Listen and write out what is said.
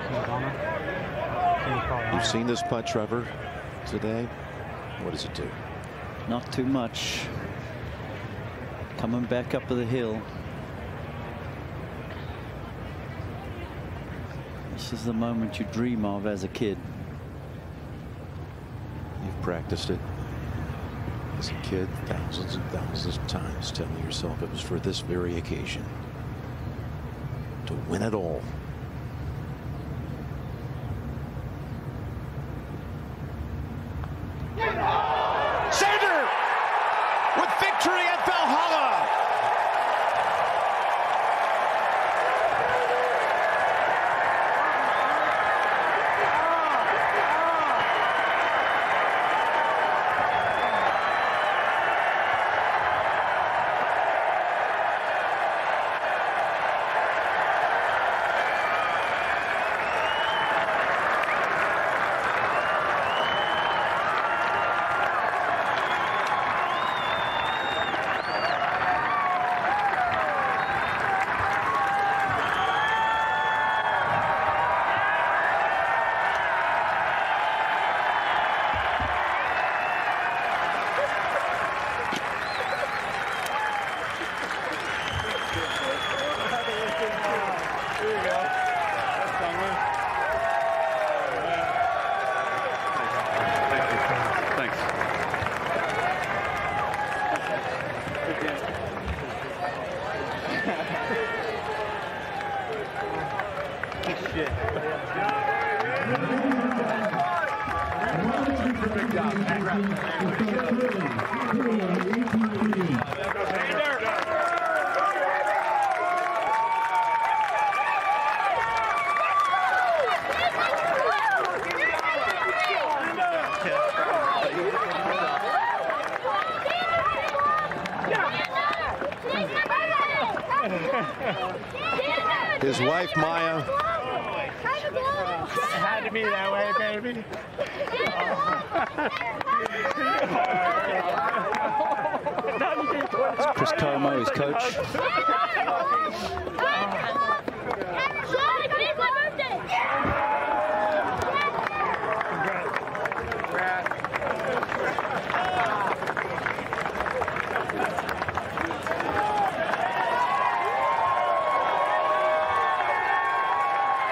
You've seen this putt, Trevor, today. What does it do? Not too much. Coming back up the hill. This is the moment you dream of as a kid. You've practiced it as a kid thousands and thousands of times, telling yourself it was for this very occasion, to win it all. Xander with victory at Valhalla. His wife, Maya. It had to be that way, baby. It's Chris Como, his coach.